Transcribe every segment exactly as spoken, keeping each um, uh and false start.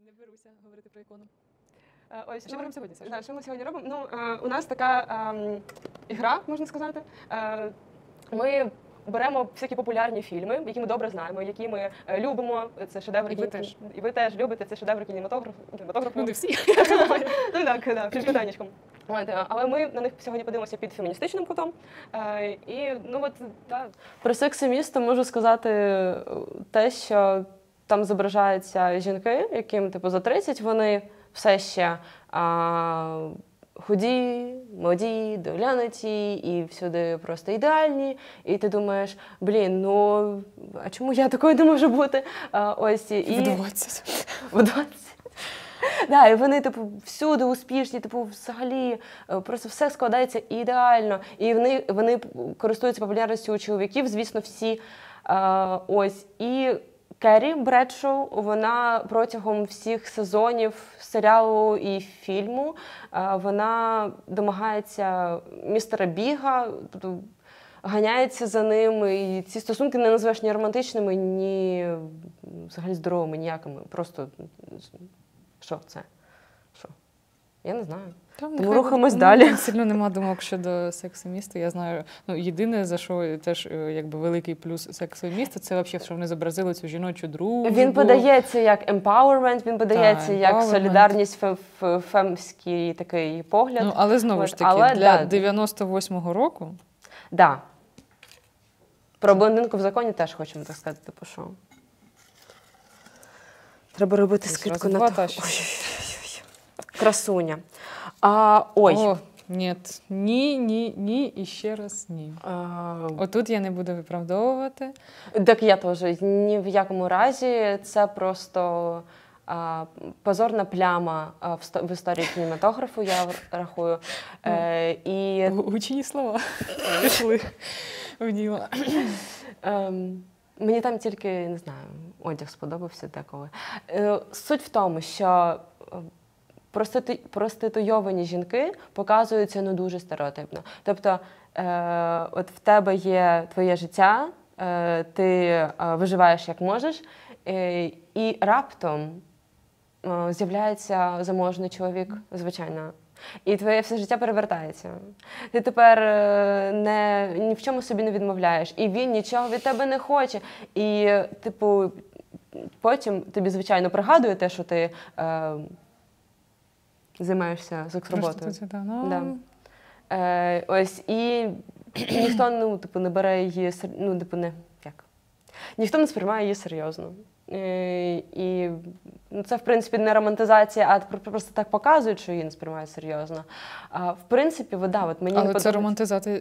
Не беруся говорити про ікону. Ось, що ми робимо сьогодні, Саша? Да, що ми сьогодні робимо? Ну, е, у нас така е, ігра, можна сказати. Е, ми беремо всякі популярні фільми, які ми добре знаємо, які ми е, любимо. Це шедеври. І ви теж. І ви теж любите, це шедеври кінематографу. кінематографу. Ну, не всі. Ну так, да, під питаннячком. От, е, але ми на них сьогодні подивимося під феміністичним кутом. Е, і, ну, от, да. Про «Секс і місто» можу сказати те, що там зображаються жінки, яким типу за тридцять, вони все ще а, худі, молоді, доглянуті і всюди просто ідеальні. І ти думаєш, блін, ну а чому я такою не можу бути? А, ось, і... В двадцять. В двадцять. Да, і вони, типу, всюди успішні, типу, взагалі, просто все складається ідеально. І вони, вони користуються популярністю у чоловіків, звісно, всі. А, ось, і Керрі Бредшоу, вона протягом всіх сезонів серіалу і фільму, вона домагається містера Біга, тобто ганяється за ним, і ці стосунки не називаєш ні романтичними, ні взагалі здоровими, ніякими. Просто, що це? Що? Я не знаю. Там, Тому рухаємось далі. Ну, сильно нема думок щодо «Сексу міста». Я знаю, ну, єдине, за що теж якби великий плюс «Сексу міста», це взагалі, що вони зобразили цю жіночу дружбу. Він подається як empowerment, він подається Так, як empowerment. солідарність, фем, фемський такий погляд. Ну, але знову От, ж таки, але, для да. дев'яносто восьмого року. Да. Про блондинку в законі теж хочемо так сказати, типу, що треба робити скидку на то. Красуня. А, ой. О, ні, ні, ні, ні і ще раз ні. А, Отут я не буду виправдовувати. так я теж. Ні в якому разі. Це просто а, позорна пляма а, в, в історії кінематографу, я рахую. Е, і... Гучні слова пішли в діло. Ем, мені там тільки, не знаю, одяг сподобався деколи. Е, суть в тому, що проститу... проституйовані жінки показуються ну дуже стереотипно. Тобто, е, от в тебе є твоє життя, е, ти е, виживаєш як можеш, е, і раптом е, з'являється заможний чоловік, звичайно. І твоє все життя перевертається. Ти тепер не, ні в чому собі не відмовляєш. І він нічого від тебе не хоче. І, типу, потім тобі, звичайно, пригадує те, що ти е, займаєшся секс-роботою. Ну... Да. Е, ось, і ніхто, ну, типу, не бере її, ну, типу, не, як? Ніхто не сприймає її серйозно. І, і ну, це, в принципі, не романтизація, а просто так показують, що її не сприймають серйозно. А, в принципі, да, от мені Але не це подобається... романтизація...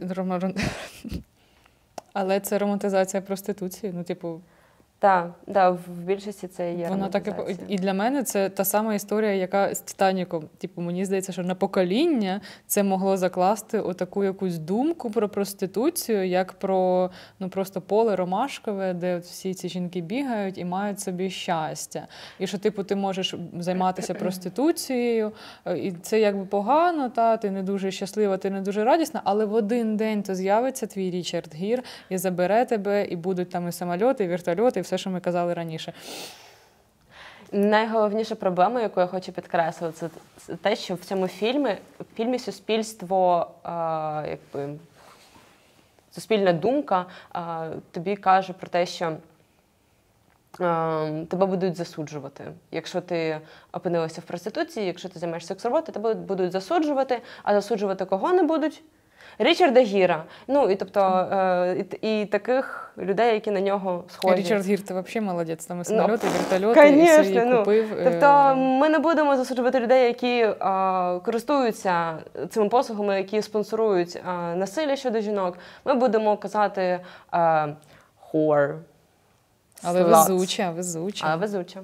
Але це романтизація проституції, ну, типу... Так, да, в більшості це є Воно так романтизація. І для мене це та сама історія, яка з «Титаніком». Типу, мені здається, що на покоління це могло закласти отаку якусь думку про проституцію, як про ну, просто поле ромашкове, де от всі ці жінки бігають і мають собі щастя. І що, типу, ти можеш займатися проституцією, і це якби погано, та, ти не дуже щаслива, ти не дуже радісна, але в один день то з'явиться твій Річард Гір і забере тебе, і будуть там і самольоти, і вертольоти, і все, що ми казали раніше. Найголовніша проблема, яку я хочу підкреслити, це, це те, що в цьому фільмі, в фільмі суспільство, а, якби, суспільна думка а, тобі каже про те, що а, тебе будуть засуджувати. Якщо ти опинилася в проституції, якщо ти займаєшся секс-роботою, тебе будуть засуджувати, а засуджувати кого не будуть? Річарда Гіра. Ну, і, тобто, е, і, і таких людей, які на нього схожі. Річард Гір, ти взагалі молодець. Там і самольоти, ну, і вертольоти, конечно, і собі ну, купив. Тобто ми не будемо засуджувати людей, які е, користуються цими послугами, які спонсорують е, насилля щодо жінок. Ми будемо казати е, whore. Але везуча, везуча. Але везуча.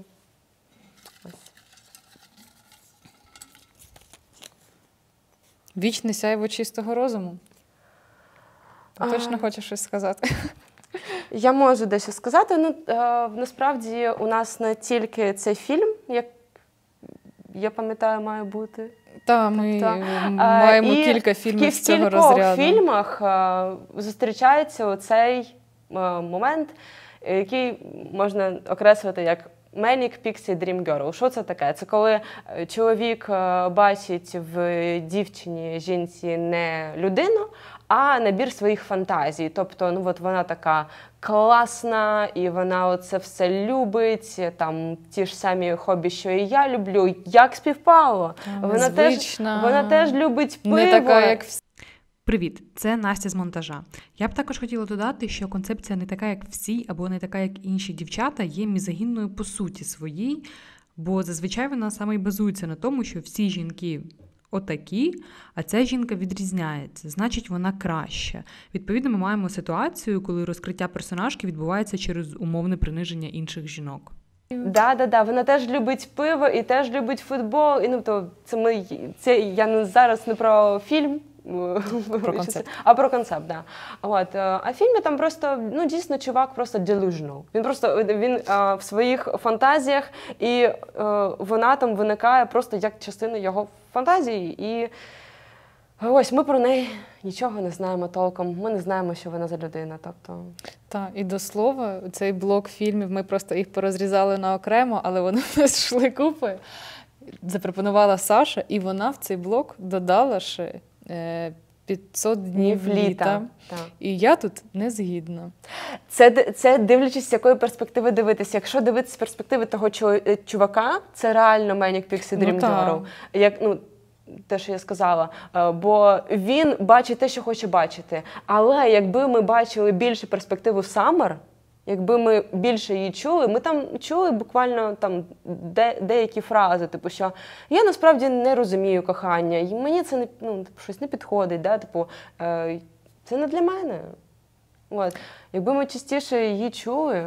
Вічне сяйво чистого розуму. Ти А... точно хочеш щось сказати? Я можу дещо сказати. Ну, е, насправді у нас не тільки цей фільм, як я пам'ятаю, має бути. Та, ми Та. маємо і кілька фільмів з цього розряду. В розряду. кількох фільмах е, зустрічається оцей е, момент, який можна окреслити як Manic Pixie Dream Girl. Що це таке? Це коли чоловік бачить в дівчині, жінці не людину, а набір своїх фантазій. Тобто, ну от вона така класна, і вона це все любить, там ті ж самі хобі, що і я люблю. Як співпало? А, вона, теж, вона теж любить пиво. Не така, як всі. Привіт, це Настя з монтажа. Я б також хотіла додати, що концепція не така, як всі, або не така, як інші дівчата, є мізогінною по суті своїй, бо зазвичай вона саме й базується на тому, що всі жінки отакі, а ця жінка відрізняється, значить вона краща. Відповідно, ми маємо ситуацію, коли розкриття персонажки відбувається через умовне приниження інших жінок. Да, да, да. Вона теж любить пиво і теж любить футбол. І ну то це ми це я не зараз не про фільм. Про концепт. А про концепт, да. От, а в фільмі там просто, ну, дійсно, чувак просто delusional. Він просто, він а, в своїх фантазіях, і а, вона там виникає просто як частина його фантазії. І ось ми про неї нічого не знаємо толком. Ми не знаємо, що вона за людина. Тобто... Так, і до слова, цей блок фільмів, ми просто їх порозрізали на окремо, але вони в нас йшли купи. Запропонувала Саша, і вона в цей блок додала ще п'ятсот днів літа. літа. І я тут не згідна. Це, це дивлячись, з якої перспективи дивитися. Якщо дивитися з перспективи того чувака, це реально Manic Pixie Dream Girl. Як, ну, те, що я сказала. Бо він бачить те, що хоче бачити. Але якби ми бачили більше перспективу Summer, якби ми більше її чули, ми там чули буквально там де, деякі фрази, типу, що я насправді не розумію кохання, і мені це не, ну, щось не підходить, да? Типу, е, це не для мене. От. Якби ми частіше її чули.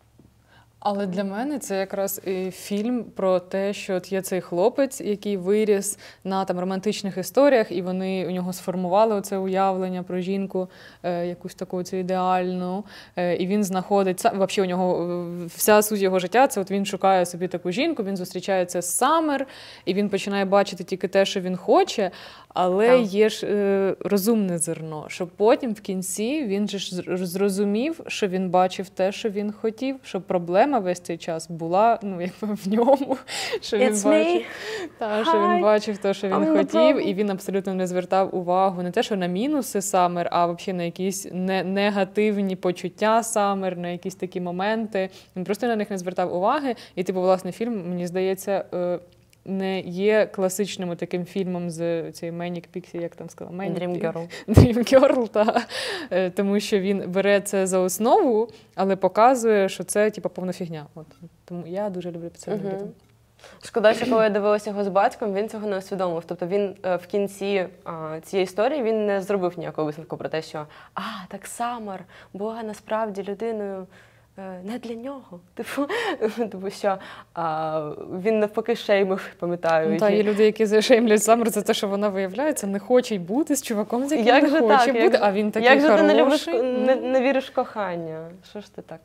Але для мене це якраз і фільм про те, що от є цей хлопець, який виріс на там романтичних історіях, і вони у нього сформували оце уявлення про жінку, е, якусь таку цю ідеальну. Е, і він знаходить, взагалі у нього вся суть його життя, це от він шукає собі таку жінку, він зустрічається з Саммер, і він починає бачити тільки те, що він хоче, але так. Є ж е, розумне зерно, що потім в кінці він же ж зрозумів, що він бачив те, що він хотів, що проблема весь цей час була, ну, якби в ньому, що він It's бачив, та, що він бачив те, що він I'm хотів, і він абсолютно не звертав увагу не те, що на мінуси Саммер, а взагалі на якісь не, негативні почуття Саммер, на якісь такі моменти. Він просто на них не звертав уваги. І, типу, власне, фільм, мені здається, е, не є класичним таким фільмом з цією Manic Pixie, як там сказала? Manic Dream Girl. Dream Girl, та. Тому що він бере це за основу, але показує, що це типу, повна фігня. От. Тому я дуже люблю під це робити. Угу. Шкода, що коли я дивилася його з батьком, він цього не усвідомив. Тобто він в кінці а, цієї історії він не зробив ніякого висновку про те, що а, так Саммер була насправді людиною не для нього. Типу, тому що а, він навпаки шеймив, пам'ятаю. Ну, та, є люди, які зашеймлять Саммер за те, що вона, виявляється, не хоче бути з чуваком, з яким як не же хоче так? бути, як, а він такий як хороший. Як же ти не, любиш, не, не віриш в кохання? Що ж ти так?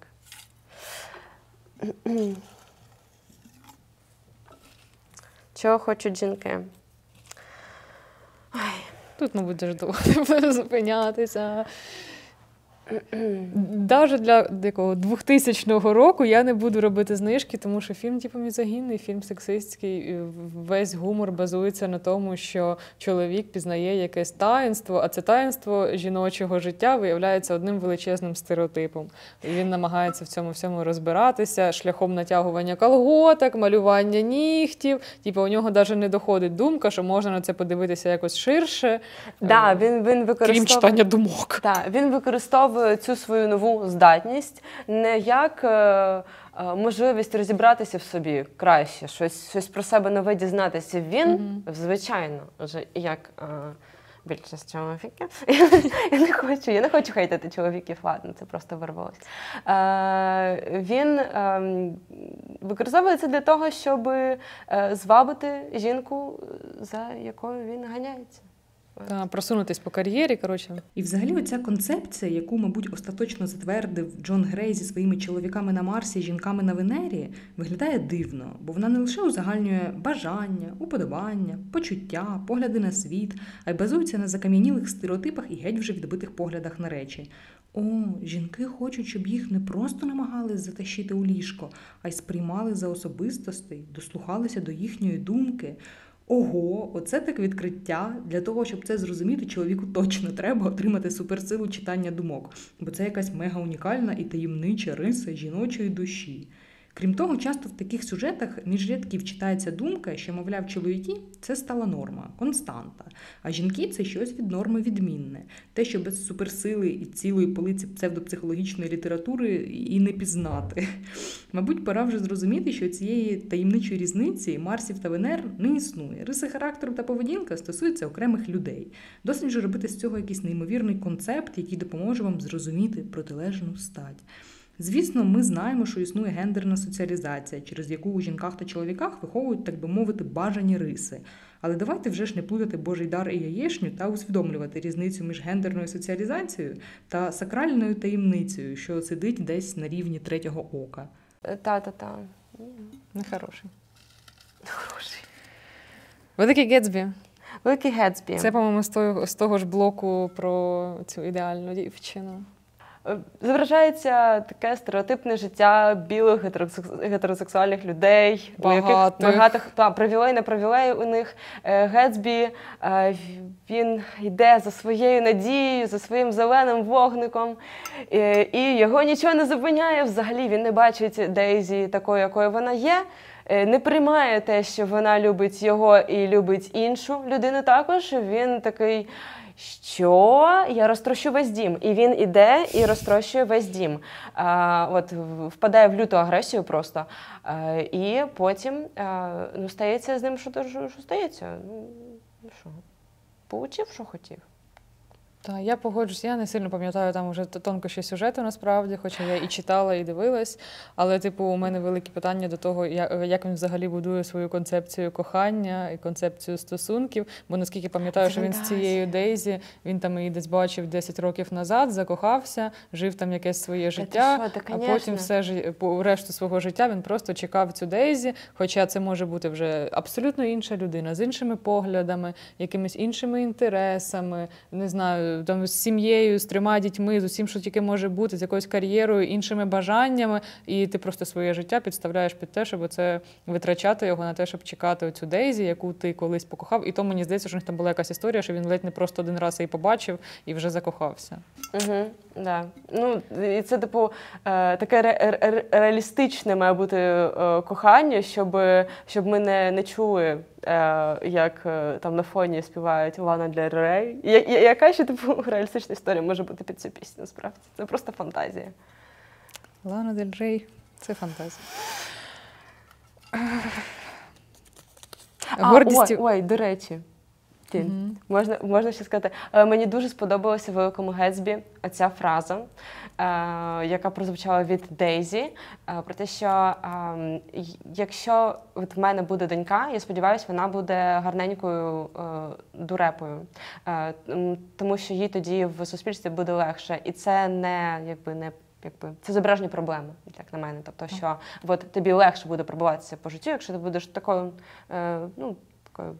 Чого хочуть жінки? Ой. Тут, мабуть, дуже довго не буде зупинятися. Навіть для якого двохтисячного року я не буду робити знижки, тому що фільм типу мізогінний, фільм сексистський, весь гумор базується на тому, що чоловік пізнає якесь таїнство, а це таїнство жіночого життя виявляється одним величезним стереотипом. І він намагається в цьому всьому розбиратися шляхом натягування колготок, малювання нігтів. Типу у нього навіть не доходить думка, що можна на це подивитися якось ширше. Да, він, він використовує... Крім читання думок. Так, він використовує цю свою нову здатність не як е, можливість розібратися в собі краще, щось, щось про себе нове дізнатися. Він, mm-hmm. звичайно, вже як е, більшість чоловіків. я, не хочу, я не хочу хейтити чоловіків, ладно, це просто вирвалося. Е, він е, використовує це для того, щоб е, звабити жінку, за якою він ганяється. Та, просунутись по кар'єрі, коротше. І взагалі оця концепція, яку, мабуть, остаточно затвердив Джон Грей зі своїми чоловіками на Марсі і жінками на Венері, виглядає дивно, бо вона не лише узагальнює бажання, уподобання, почуття, погляди на світ, а й базується на закам'янілих стереотипах і геть вже відбитих поглядах на речі. О, жінки хочуть, щоб їх не просто намагались затащити у ліжко, а й сприймали за особистостей, дослухалися до їхньої думки. Ого, оце так відкриття. Для того, щоб це зрозуміти, чоловіку точно треба отримати суперсилу читання думок, бо це якась мега унікальна і таємнича риса жіночої душі. Крім того, часто в таких сюжетах між рядків читається думка, що, мовляв, чоловіки – це стала норма, константа, а жінки – це щось від норми відмінне, те, що без суперсили і цілої полиці псевдопсихологічної літератури і не пізнати. Мабуть, пора вже зрозуміти, що цієї таємничої різниці Марсів та Венер не існує. Риси характеру та поведінка стосуються окремих людей. Досить же робити з цього якийсь неймовірний концепт, який допоможе вам зрозуміти протилежну стать. Звісно, ми знаємо, що існує гендерна соціалізація, через яку у жінках та чоловіках виховують, так би мовити, бажані риси. Але давайте вже ж не плутати Божий дар і яєшню та усвідомлювати різницю між гендерною соціалізацією та сакральною таємницею, що сидить десь на рівні третього ока. Та-та-та. Нехороший. Хороший. Великий Гетсбі. Великий Гетсбі. Це, по-моєму, з того, з того ж блоку про цю ідеальну дівчину. Зображається таке стереотипне життя білих гетеросексуальних людей, Багатих. у яких багатих та привілей, не привілей у них. Гетсбі, він йде за своєю надією, за своїм зеленим вогником, і його нічого не зупиняє. Взагалі він не бачить Дейзі такою, якою вона є, не приймає те, що вона любить його і любить іншу людину також. Він такий: що? Я розтрощу весь дім. І він іде і розтрощує весь дім. А, от, впадає в люту агресію просто. А, і потім а, ну, стається з ним, що, що, що стається. Ну, що? Получив, що хотів. Так, я погоджусь, я не сильно пам'ятаю там вже тонкощі сюжету насправді, хоча я і читала, і дивилась, але, типу, у мене великі питання до того, як він взагалі будує свою концепцію кохання і концепцію стосунків, бо наскільки пам'ятаю, що він з цією Дейзі, він там її десь бачив десять років назад, закохався, жив там якесь своє життя, що, та, а потім все ж, по решту свого життя він просто чекав цю Дейзі, хоча це може бути вже абсолютно інша людина, з іншими поглядами, якимись іншими інтересами, не знаю, там, з сім'єю, з трьома дітьми, з усім, що тільки може бути, з якоюсь кар'єрою, іншими бажаннями, і ти просто своє життя підставляєш під те, щоб це витрачати його на те, щоб чекати оцю Дейзі, яку ти колись покохав. І то мені здається, що в них там була якась історія, що він ледь не просто один раз її побачив і вже закохався. Угу, да. Ну, і це, типу, таке ре- ре- реалістичне має бути кохання, щоб, щоб ми не, не чули, як там на фоні співають Лана Дель Рей. Я, яка ще, типу, реалістична історія може бути під цю пісню, насправді? Це просто фантазія. Лана Дель Рей – це фантазія. А, ой, ой, до речі. Mm-hmm. Можна, можна ще сказати, мені дуже сподобалася в Великому Гетсбі оця фраза, е, яка прозвучала від Дейзі, е, про те, що е, якщо от в мене буде донька, я сподіваюся, вона буде гарненькою е, дурепою, е, тому що їй тоді в суспільстві буде легше. І це не, якби, не Якби, це зображені проблеми, як на мене. Тобто, що от, тобі легше буде пробуватися по життю, якщо ти будеш такою, е, ну, такою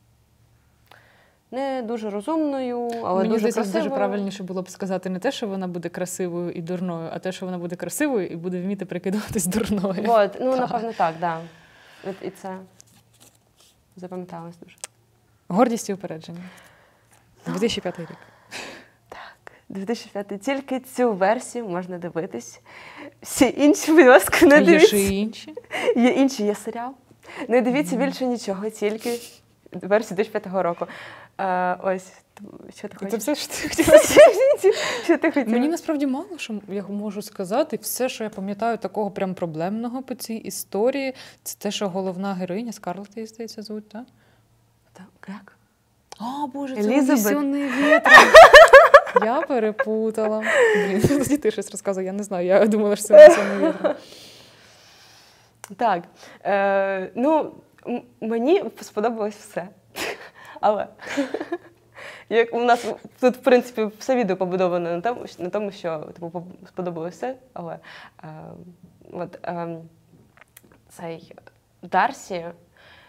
не дуже розумною, але мені дуже здається, красивою. Дуже правильніше було б сказати не те, що вона буде красивою і дурною, а те, що вона буде красивою і буде вміти прикидуватись дурною. От, ну, так. Напевно, так, да. І це запам'яталось дуже. Гордість і упередження. дві тисячі п'ятий рік. Так, дві тисячі п'ятий. Тільки цю версію можна дивитись. Всі інші, будь ласка, не дивіться. Є ще й інші? Є інші, є серіал. Не дивіться mm. більше нічого, тільки версію дві тисячі п'ятого року. А, ось, що ти хочеш? Це все, що ти хотіла? Що ти хотіла? Мені насправді мало, що я можу сказати. Все, що я пам'ятаю такого прям проблемного по цій історії, це те, що головна героїня, Скарлетт, її, здається, звуть, так? Так, як? А, Боже, це Елізабет. «Унесений вітром». Я перепутала. Блін, тоді ти щось розказує, я не знаю, я думала, що це «Унесений вітром». Так, е, ну, м- мені сподобалось все. Але як у нас тут, в принципі, все відео побудоване на тому, на тому що типу, сподобалось все, але е, от, е, цей Дарсі,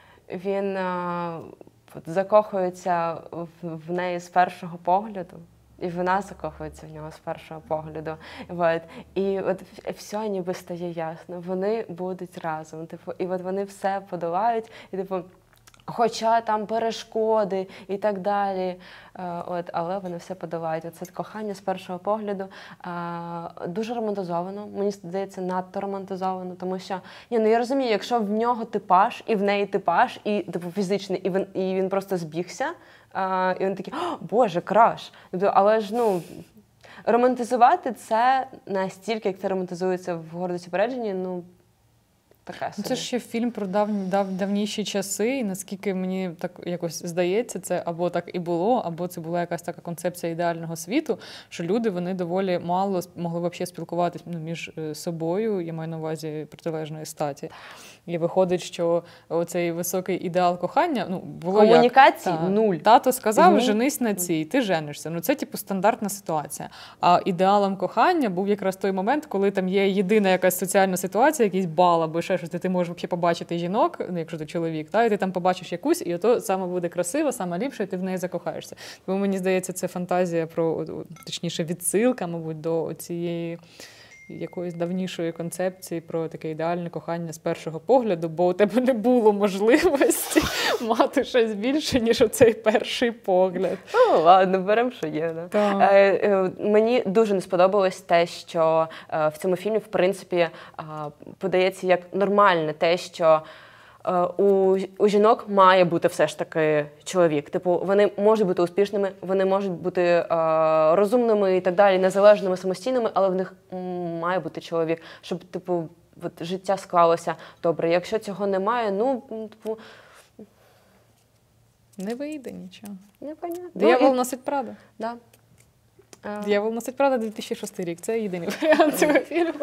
він е, от, закохується в, в неї з першого погляду. і вона закохується в нього з першого погляду. От. І от все ніби стає ясно. Вони будуть разом. Типу, і от вони все подолають. І, типу, хоча там перешкоди і так далі. От, але вони все подолають. Це кохання з першого погляду. Дуже романтизовано. Мені здається, надто романтизовано. Тому що, ні, ну я розумію, якщо в нього типаж, і в неї типаж, і типу, фізичний, і він, і він просто збігся, А, і він такий, о, Боже, краш. Але ж, ну, романтизувати це настільки, як це романтизується в «Гордості і упередженні», ну, таке собі. Це ж ще фільм про дав, дав, давніші часи, і наскільки мені так якось здається, це або так і було, або це була якась така концепція ідеального світу, що люди, вони доволі мало могли взагалі спілкуватися ну, між собою, я маю на увазі протилежної статі. І виходить, що оцей високий ідеал кохання, ну, було комунікації як? нуль. Тато сказав, Ні. женись на цій, ти женишся. Ну, це, типу, стандартна ситуація. А ідеалом кохання був якраз той момент, коли там є єдина якась соціальна ситуація, якийсь бал або ще щось, де ти можеш взагалі побачити жінок, ну, якщо ти чоловік, та, і ти там побачиш якусь, і ото саме буде красиво, саме ліпше, і ти в неї закохаєшся. Тому, мені здається, це фантазія про, точніше, відсилка, мабуть, до цієї якоїсь давнішої концепції про таке ідеальне кохання з першого погляду, бо у тебе не було можливості мати щось більше, ніж оцей перший погляд. Ну, ладно, беремо, що є. Да? Е, е, мені дуже не сподобалось те, що е, в цьому фільмі, в принципі, е, подається як нормальне те, що У, у жінок має бути все ж таки чоловік. Типу, вони можуть бути успішними, вони можуть бути е, розумними і так далі, незалежними, самостійними, але в них має бути чоловік, щоб типу, от, життя склалося добре. Якщо цього немає, ну, типу... Не вийде нічого. Непонятно. Диявол ну, і... носить Прада. Да. Диявол носить Прада, дві тисячі шостий рік. Це єдиний варіант цього фільму.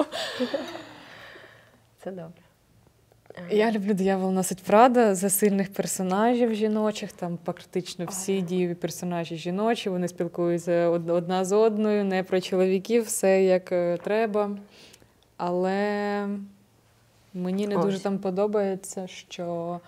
Це добре. Я люблю «Диявол носить Прада» за сильних персонажів жіночих, там практично всі дієві персонажі жіночі, вони спілкуються одна з одною, не про чоловіків, все як треба. Але мені не Ось. дуже там подобається, що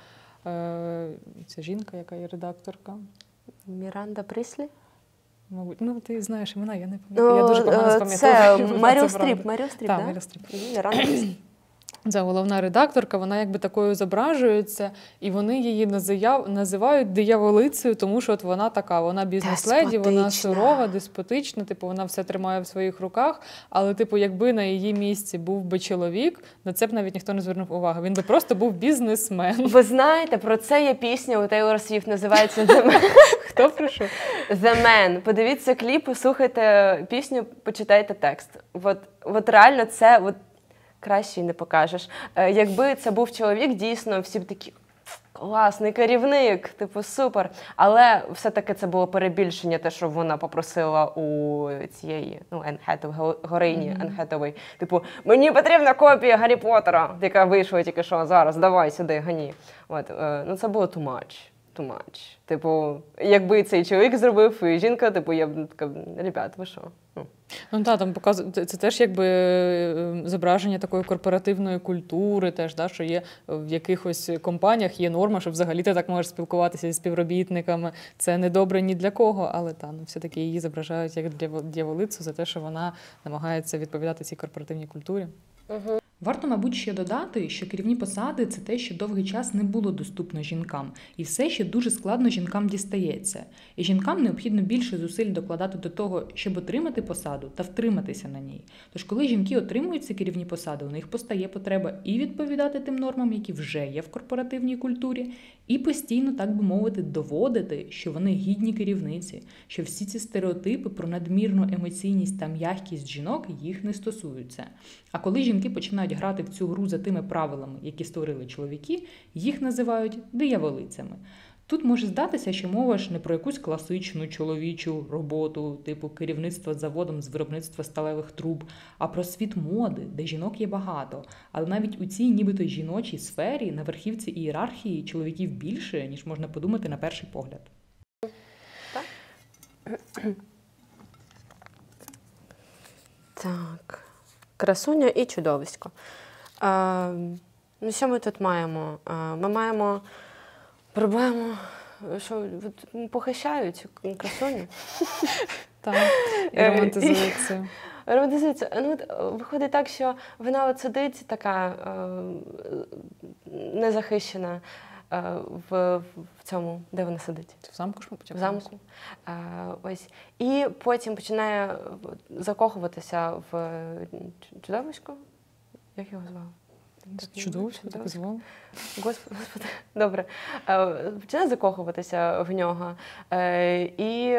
е, ця жінка, яка є редакторка. Міранда Пріслі? Мабуть, ну ти знаєш імена, я не пам'ятаю. Я дуже погано запам'ятовую. Це Меріл Стріп, Меріл Стріп, так? Да? Меріл Стріп. Міранда Пріслі. Це головна редакторка, вона якби такою зображується, і вони її називають, називають дияволицею, тому що от вона така, вона бізнес-леді, вона сурова, деспотична, типу вона все тримає в своїх руках, але типу якби на її місці був би чоловік, на це б навіть ніхто не звернув уваги. Він би просто був бізнесмен. Ви знаєте, про це є пісня у Тейлор Свіфт, називається «The Man». Хто прийшов? «The Man». Подивіться кліп, слухайте пісню, почитайте текст. От, от реально це... От, краще й не покажеш. Е, якби це був чоловік, дійсно, всі б такі, класний керівник, типу, супер. Але все-таки це було перебільшення, те, що вона попросила у цієї, ну, Енн Хетуей, героїні mm-hmm. Енн Хетуей. Типу, мені потрібна копія Гаррі Поттера, яка вийшла тільки що зараз, давай сюди, гані. От, е, ну, це було too much. Too much. Типу, якби цей чоловік зробив, і жінка, типу, я б така, ребят, ви що? Ну. Ну так, там показує, це, це теж якби зображення такої корпоративної культури, теж, да, що є в якихось компаніях є норма, що взагалі ти так можеш спілкуватися зі співробітниками. Це не добре ні для кого, але та, ну, все-таки її зображають як дьяволицю за те, що вона намагається відповідати цій корпоративній культурі. Угу. Варто, мабуть, ще додати, що керівні посади – це те, що довгий час не було доступно жінкам. І все ще дуже складно жінкам дістається. І жінкам необхідно більше зусиль докладати до того, щоб отримати посаду та втриматися на ній. Тож, коли жінки отримують ці керівні посади, у них постає потреба і відповідати тим нормам, які вже є в корпоративній культурі, і постійно, так би мовити, доводити, що вони гідні керівниці, що всі ці стереотипи про надмірну емоційність та м'якість жінок їх не стосуються. А коли жінки починають грати в цю гру за тими правилами, які створили чоловіки, їх називають дияволицями. Тут може здатися, що мова ж не про якусь класичну чоловічу роботу, типу керівництва заводом з виробництва сталевих труб, а про світ моди, де жінок є багато. Але навіть у цій нібито жіночій сфері на верхівці ієрархії чоловіків більше, ніж можна подумати на перший погляд. Так. Так. Красуня і чудовисько. А, ну, що ми тут маємо? А, ми маємо проблему, що похищають красуню. Так, і романтизується. Романтизується. Ну, от, виходить так, що вона от сидить така е, незахищена е, в, в цьому, де вона сидить? В замку ж ми В замку. Е, ось. І потім починає закохуватися в чудовисько. Як його звали? Чудовисько, так і звали. Господи, господи, добре. Починає закохуватися в нього. І,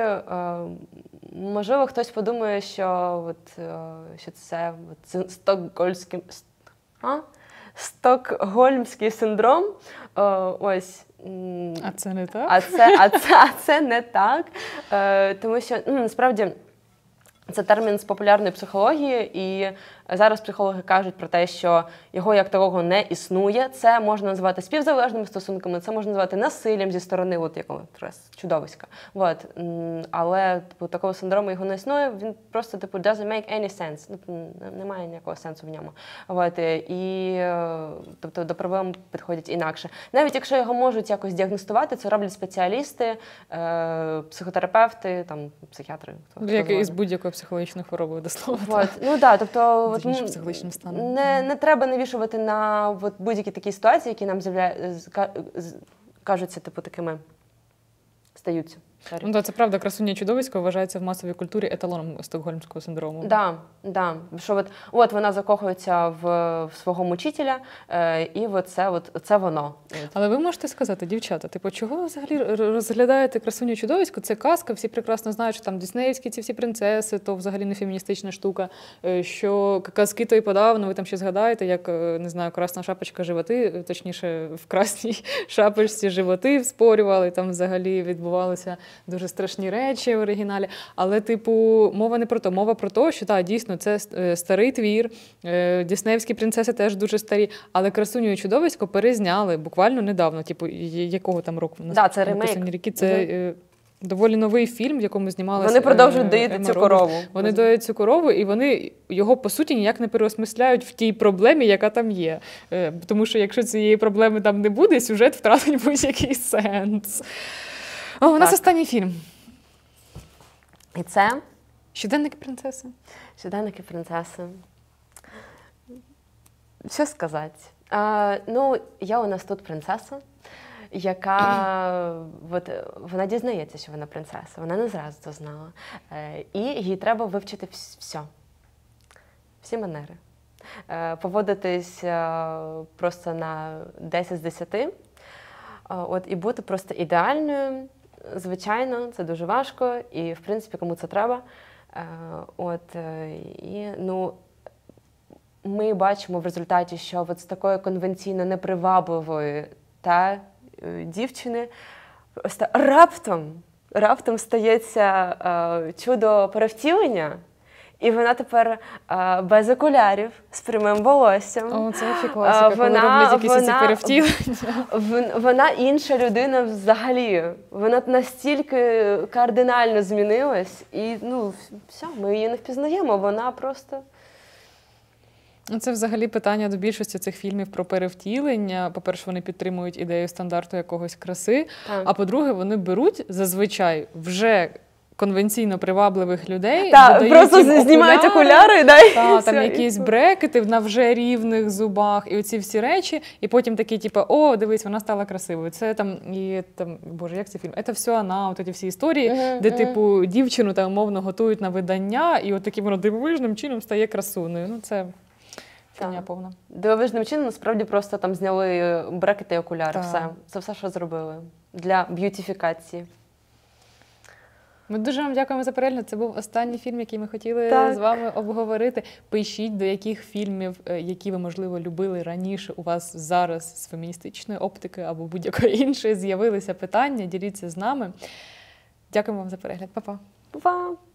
можливо, хтось подумає, що, от, що це от, стокгольмський, а? стокгольмський синдром. Ось. А це не так? А це, а це, а це не так. Тому що, ну, насправді, це термін з популярної психології, і зараз психологи кажуть про те, що його як такого не існує. Це можна називати співзалежними стосунками, це можна називати насиллям зі сторони от якого чудовиська. От. Але типу, такого синдрому його не існує, він просто типу doesn't make any sense. Немає ніякого сенсу в ньому. От. І тобто до проблем підходять інакше. Навіть якщо його можуть якось діагностувати, це роблять спеціалісти, психотерапевти, там, психіатри. Хто, хто як із будь-якою психологічною хворобою, до слова. От. Ну так, тобто от, психологічним станом. Не, не треба навішувати на от, будь-які такі ситуації, які нам з'явля... кажуться типу такими, стаються. Sorry. Ну так, це правда, красуня чудовисько вважається в масовій культурі еталоном стокгольмського синдрому. Да, да. Що от, от вона закохується в, в свого мучителя, е, і от це, от, це воно. Але ви можете сказати, дівчата, типу, чого ви взагалі розглядаєте красуню чудовисько? Це казка, всі прекрасно знають, що там діснеївські ці всі принцеси, то взагалі не феміністична штука, що казки то і подавно, ви там ще згадаєте, як, не знаю, красна шапочка животи, точніше, в красній шапочці животи вспорювали, там взагалі відбувалося дуже страшні речі в оригіналі. Але, типу, мова не про то. Мова про те, що, так, дійсно, це старий твір, діснеївські принцеси теж дуже старі, але красуню і чудовисько перезняли буквально недавно. Типу, якого там року? Так, да, це ремейк. Ріки. Це mm-hmm. доволі новий фільм, в якому знімалася Вони продовжують доїти цю корову. Вони доїть цю корову, і вони його, по суті, ніяк не переосмисляють в тій проблемі, яка там є. Тому що, якщо цієї проблеми там не буде, сюжет втратить будь-який сенс. О, у нас так. Останній фільм. І це? Щоденники принцеси. Щоденники принцеси. Що сказати? А, ну, я у нас тут принцеса, яка от, вона дізнається, що вона принцеса. Вона не зразу це знала. Е, і їй треба вивчити все. Всі манери. Е, поводитись е, просто на десять з десяти. Е, от, і бути просто ідеальною. Звичайно, це дуже важко, і, в принципі, кому це треба. От, і, ну, ми бачимо в результаті, що от з такої конвенційно непривабливої та дівчини просто раптом, раптом стається е, чудо перевтілення, і вона тепер е, без окулярів, з прямим волоссям. О, це ще класика, вона, коли роблять якісь вона, ці перевтілення. Вона інша людина взагалі. Вона настільки кардинально змінилась, і, ну, все, ми її не впізнаємо, вона просто... Це взагалі питання до більшості цих фільмів про перевтілення. По-перше, вони підтримують ідею стандарту якогось краси, так. А по-друге, вони беруть зазвичай вже конвенційно привабливих людей, так, просто знімають окуляри, да, і та, все, там якісь і брекети на вже рівних зубах, і оці всі речі, і потім такі, типу, о, дивись, вона стала красивою. Це там, і там, боже, як цей фільм? Це все вона, от ці всі історії, uh-huh, де, uh-huh. типу, дівчину там, умовно, готують на видання, і от таким воно дивовижним чином стає красуною. Ну, це... Фігня повна. Дивовижним чином, насправді, просто там зняли брекети і окуляри. Так. Все. Це все, що зробили. Для б'ютифікації. Ми дуже вам дякуємо за перегляд. Це був останній фільм, який ми хотіли так. з вами обговорити. Пишіть, до яких фільмів, які ви, можливо, любили раніше, у вас зараз з феміністичної оптики або будь-якої іншої з'явилися питання. Діліться з нами. Дякуємо вам за перегляд. Па-па. Па-па.